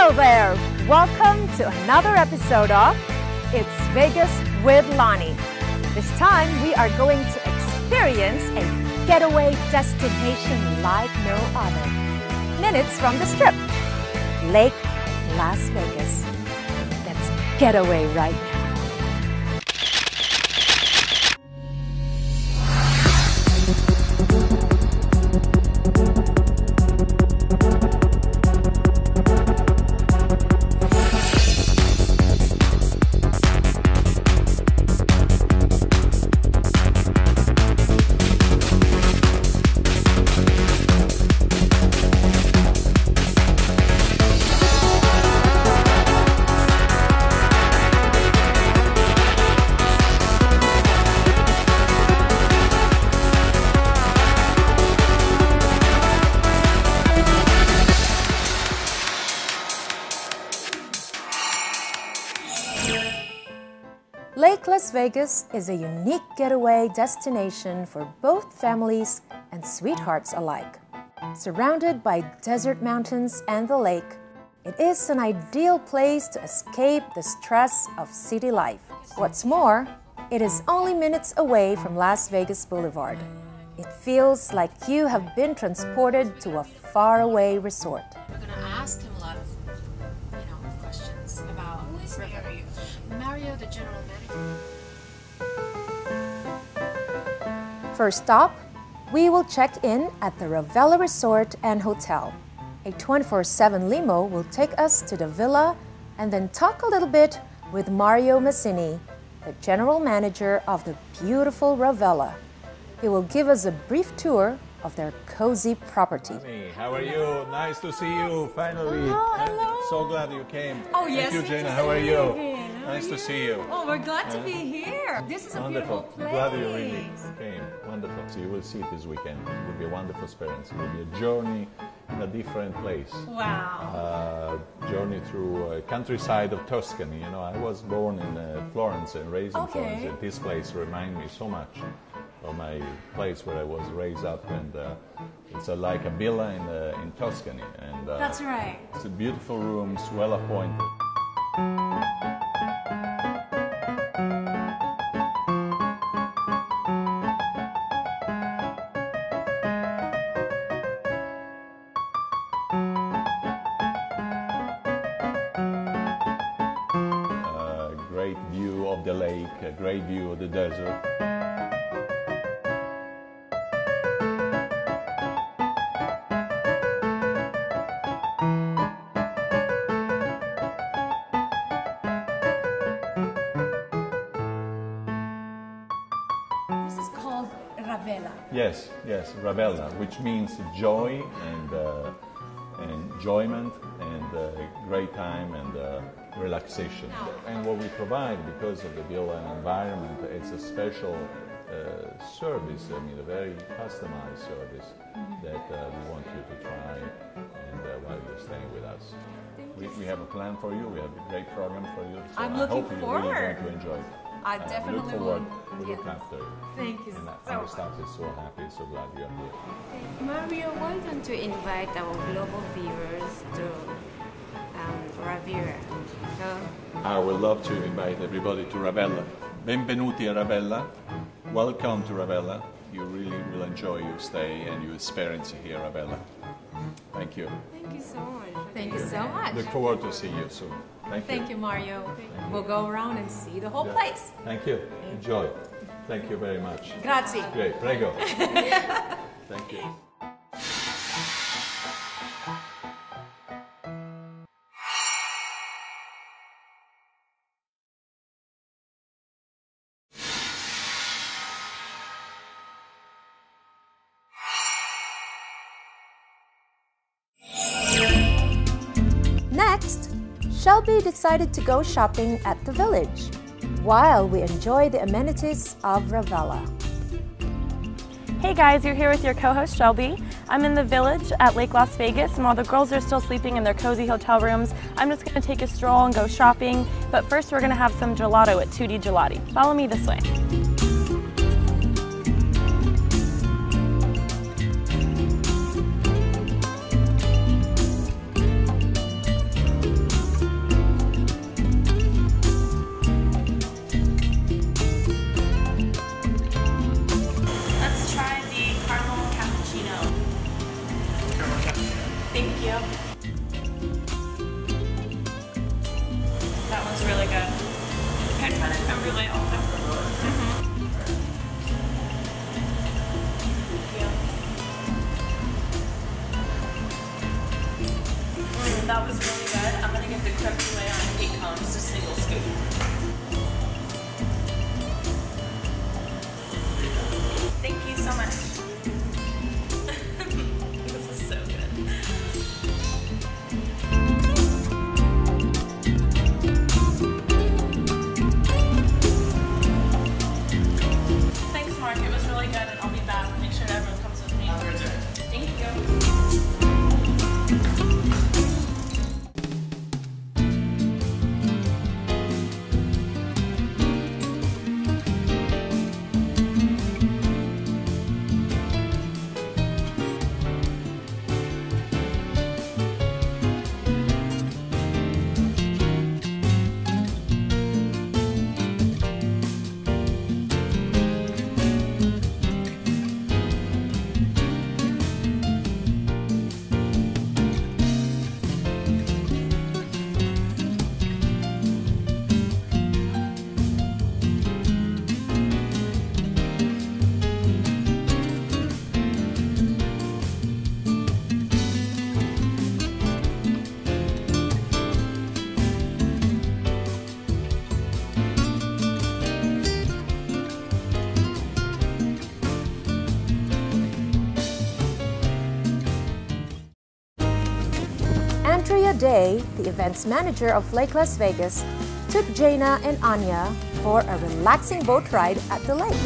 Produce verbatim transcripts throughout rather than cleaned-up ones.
Hello there! Welcome to another episode of It's Vegas with Lani. This time we are going to experience a getaway destination like no other. Minutes from the Strip, Lake Las Vegas. Let's get away right now. Lake Las Vegas is a unique getaway destination for both families and sweethearts alike. Surrounded by desert mountains and the lake, it is an ideal place to escape the stress of city life. What's more, it is only minutes away from Las Vegas Boulevard. It feels like you have been transported to a faraway resort. We're going to ask him a lot of, you know, questions about who is Mario? Mario, the general manager. First stop, we will check in at the Ravella Resort and Hotel. A twenty-four seven limo will take us to the villa and then talk a little bit with Mario Massini, the general manager of the beautiful Ravella. He will give us a brief tour of their cozy property. Hey, how are you? Nice to see you finally. Hello, hello. So glad you came. Oh, yes. Thank you, Jana. to How are see you? again. How Nice are to you? see you. Oh, we're glad to be here. This is a Wonderful. beautiful place. Glad you really came. Wonderful. So you will see it this weekend. It will be a wonderful experience. It will be a journey in a different place. Wow. Uh, journey through uh, countryside of Tuscany. You know, I was born in uh, Florence and raised in Okay. Florence, and this place reminds me so much of my place where I was raised up, and uh, it's a, like a villa in, uh, in Tuscany. And uh, That's right. it's a beautiful rooms, well appointed. A great view of the lake, a great view of the desert. This is called Ravella. Yes, yes, Ravella, which means joy and uh, enjoyment and uh, great time and uh, relaxation. And what we provide, because of the villa and environment, it's a special uh, service, I mean a very customized service mm-hmm. that uh, we want you to try and uh, while you're staying with us. We, we have a plan for you, we have a great program for you, so I'm I looking hope you're forward. really going to enjoy it. I Uh, definitely look forward will. to look Yes. after you. Thank you And so our much. staff is so happy, so glad you're here. Mario, why don't you invite our global viewers to um, Ravella? Uh, I would love to invite everybody to Ravella. Benvenuti a Ravella. Welcome to Ravella. You really will enjoy your stay and your experience here at Ravella. Thank you. thank you so much. Thank you so much. Look forward to see you soon. Thank you. Thank you, Mario. We'll go around and see the whole Yeah. place. Thank you. Enjoy. Thank you very much. Grazie. Great. Prego. Thank you. Next, Shelby decided to go shopping at the village while we enjoy the amenities of Ravella. Hey guys, you're here with your co-host Shelby. I'm in the village at Lake Las Vegas, and while the girls are still sleeping in their cozy hotel rooms, I'm just going to take a stroll and go shopping. But first we're going to have some gelato at two D Gelati. Follow me this way. That one's really good. I try to creme brulee also. Mm-hmm. Mm, that was really good. I'm gonna get the creme brulee on cake cone, just a single scoop. Thank you so much. This is so good. Thanks, Mark. It was really good, and I'll be back. Make sure everyone comes with me. Thank you. Andrea Day, the events manager of Lake Las Vegas, took Jaina and Anya for a relaxing boat ride at the lake.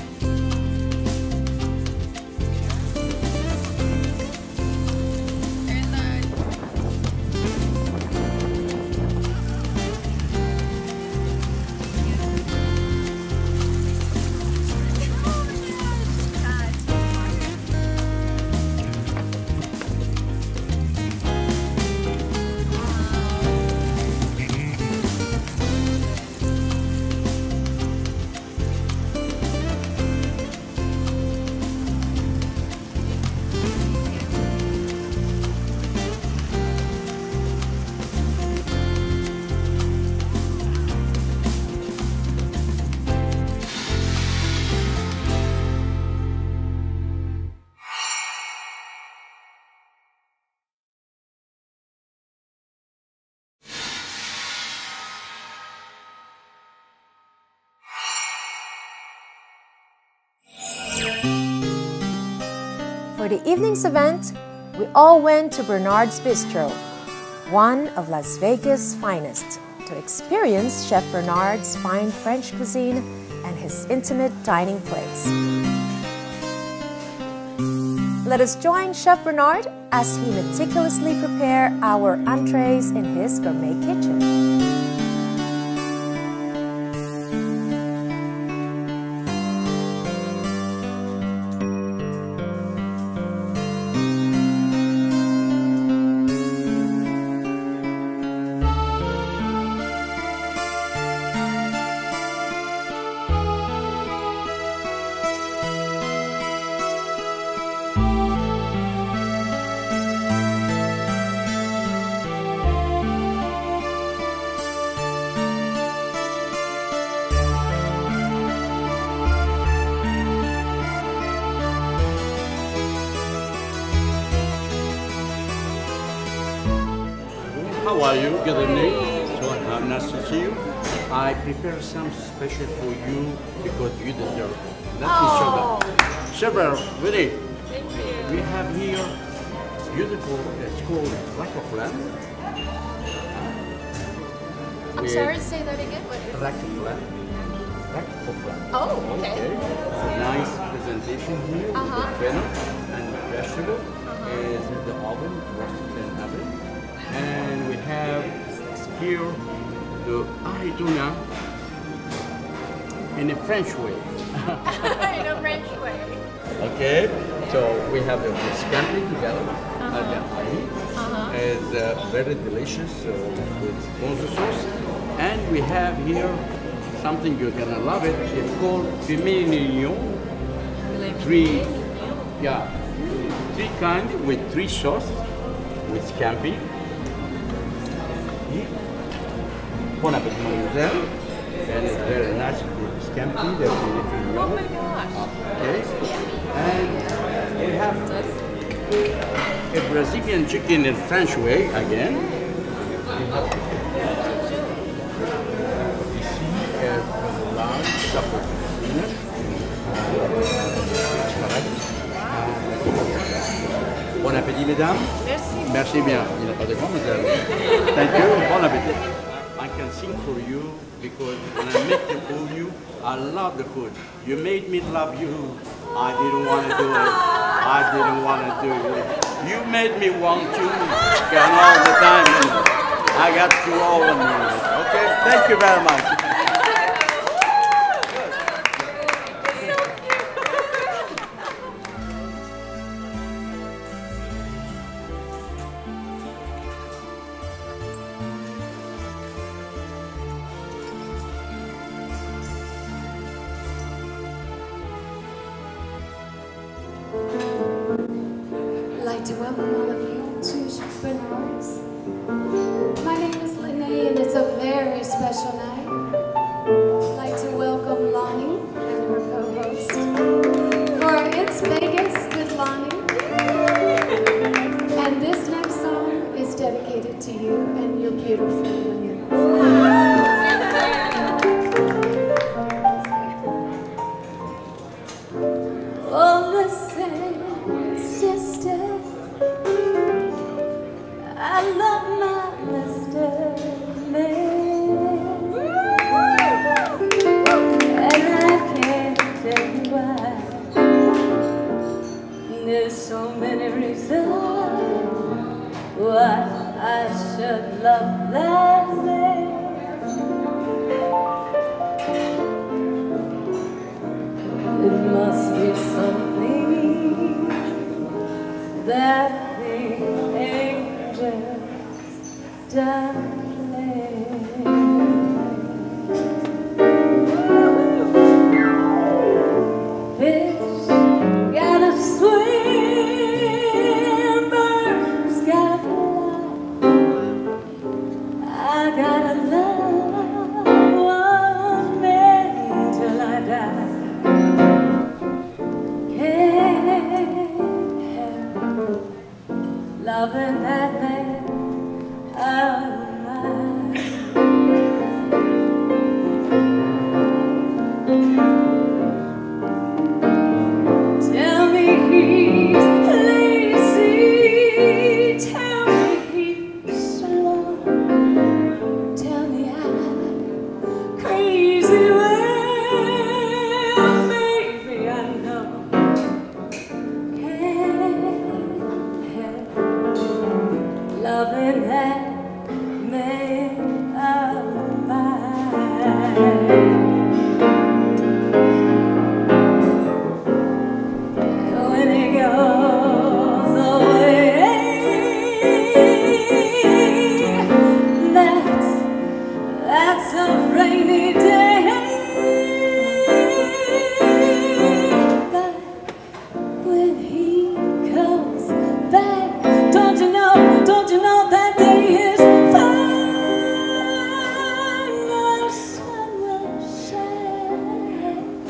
For the evening's event, we all went to Bernard's Bistro, one of Las Vegas' finest, to experience Chef Bernard's fine French cuisine and his intimate dining place. Let us join Chef Bernard as he meticulously prepares our entrees in his gourmet kitchen. How are you? Good evening. So uh, nice to see you. I prepared some special for you because you deserve it. That is sugar. Sugar, ready? Thank you. We have here beautiful, it's called rack of lamb. I'm sorry, say that again. What is Rack of lamb. Rack of lamb. Oh, okay. Okay. It's a nice presentation here with Uh-huh. the fennel and the vegetable. Uh-huh. Is in the oven, roasted in the oven. And we have here the ahi tuna in a French way. in a French way. Okay, so we have the scampi together. Uh-huh. And the ahi Uh-huh. is uh, very delicious uh, with ponzu sauce. And we have here something you're gonna love it. It's called filet mignon. Three, yeah, three kind with three sauce with scampi. appétit. Bon appétit, mademoiselle. And it's very nice, the scampi, the filet. Oh my gosh. Okay. And we have a Brazilian chicken in French way again. Ici, a large supper dinner. Bon appétit, mesdames. Merci. Merci bien. Il n'y a pas de quoi, madame. Thank you. Bon appétit. I can sing for you because when I make the food, you, I love the food. You made me love you. I didn't want to do it. I didn't want to do it. You made me want to. And all the time, I got you all on me. Okay? Thank you very much. I'd like to welcome all of you to Bernard's. My name is Lani and it's a very special night. I'd like to welcome Lani and her co-host for It's Vegas with Lani. And this next song is dedicated to you and your beautiful women. Oh, listen, sister, I love my Mister Man, and I can't tell you why. There's so many reasons why I should love that man. It must be something that the angels done. Fish gotta swim, birds gotta fly. I gotta love one man till I die. Loving that man out of mind. Tell me he's lazy, tell me he's slow, tell me I'm crazy, well, maybe I know. Loving that man of mine. When he goes away, that's, that's a rainy day. But when he comes back, don't you know, don't you know that day is fine, the sun will shine.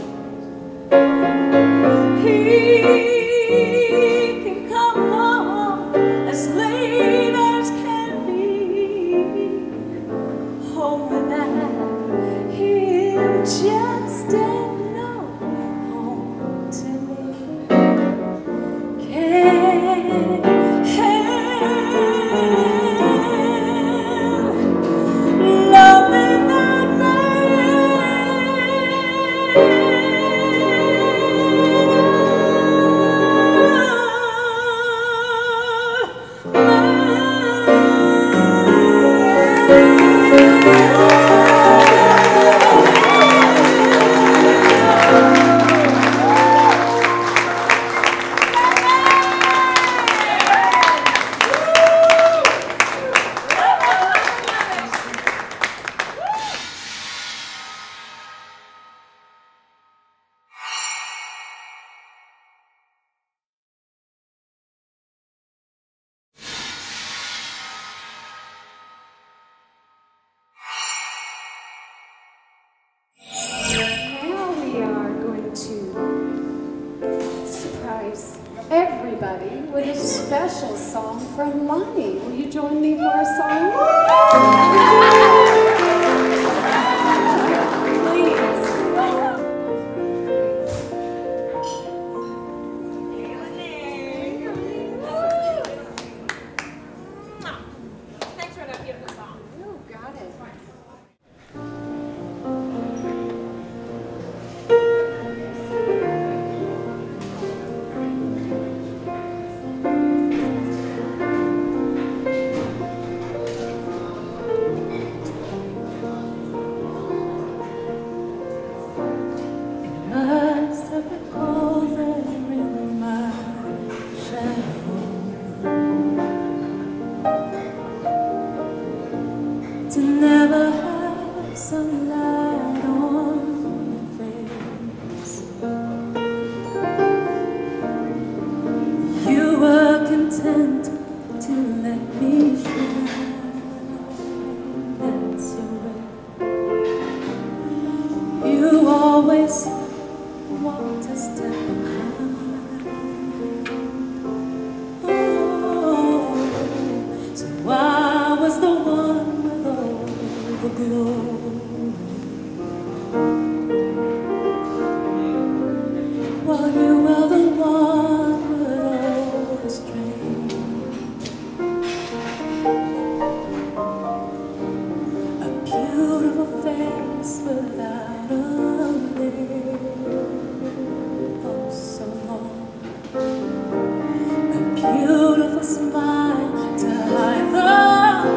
He can come home as late as can be, home without him just ain't no home to me. Can't loving that to surprise everybody with a special song from Lani. Will you join me for a song? To never have sunlight on your face. You were content to let me shine. That's your way. You always walked a step behind. Oh, so I was the one the glory, while you were the one with all the strength. A beautiful face without a lip, oh so long. A beautiful smile to hide the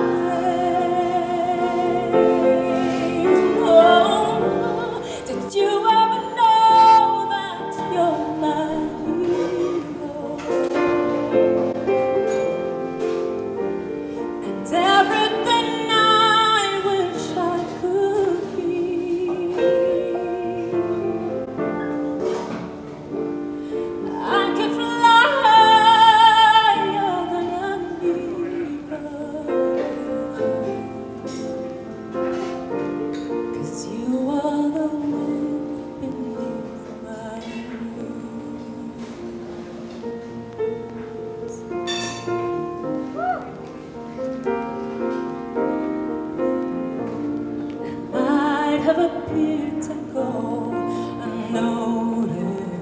have appeared to go unnoticed,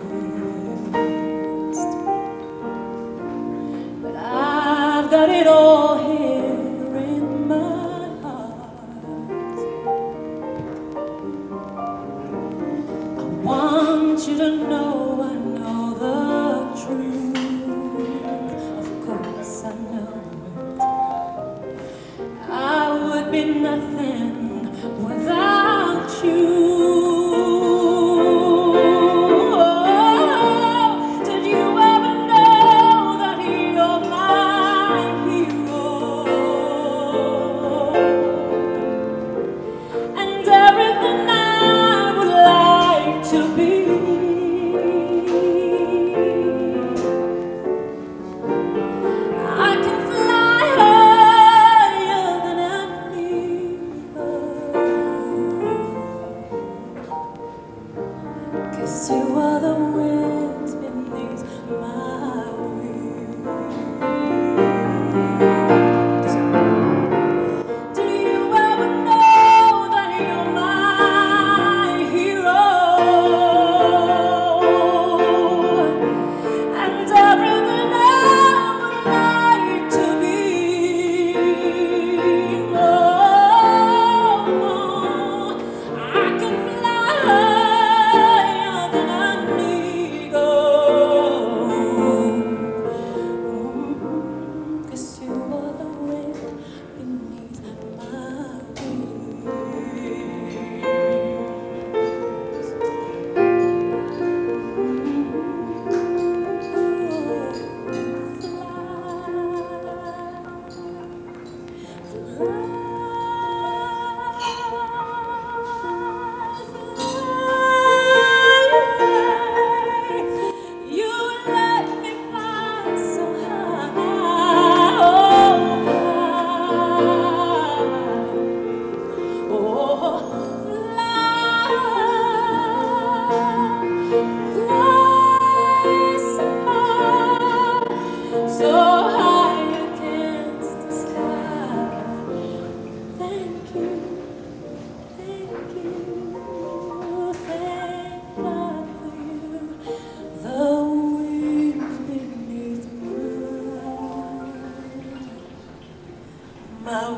but I've got it all here in my heart. I want you to know I know the truth. Of course I know it. I would be nothing without you. Oh, did you ever know that you're my hero? And everything I would like to be. I can fly higher than an eagle, 'cause you are the wind beneath my wings. Do you ever know that you're my hero? And everything I would like to be. Oh, I can fly higher than an eagle, 'cause you are the wind beneath my wings. You let me fly so high, oh, fly, oh, fly.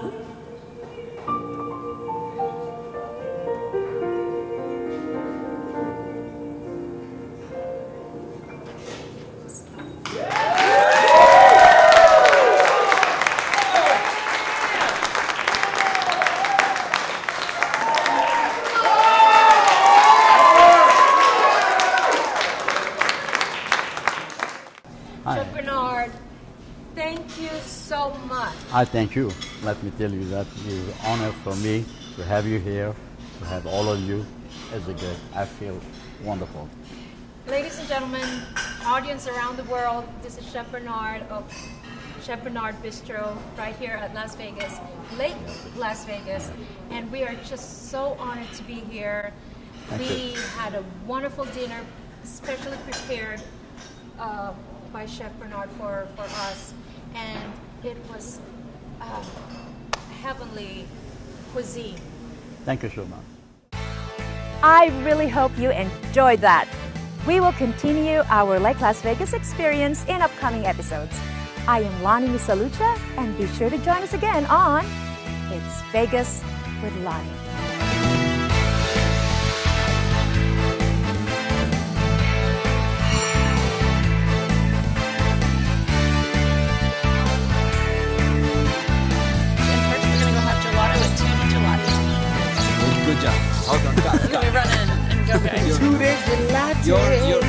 Chef Bernard, thank you so much. I thank you. Let me tell you that it is an honor for me to have you here, to have all of you as a guest. I feel wonderful. Ladies and gentlemen, audience around the world, this is Chef Bernard of Chef Bernard Bistro right here at Las Vegas, Lake Las Vegas, and we are just so honored to be here. Thank we you. had a wonderful dinner, specially prepared uh, by Chef Bernard for, for us, and it was uh, heavenly cuisine. Thank you so much. I really hope you enjoyed that. We will continue our Lake Las Vegas experience in upcoming episodes. I am Lani Misalucha, and be sure to join us again on It's Vegas with Lani. Good job. Hold on. Cut, cut. Let me run in and go, guys. Your, your, your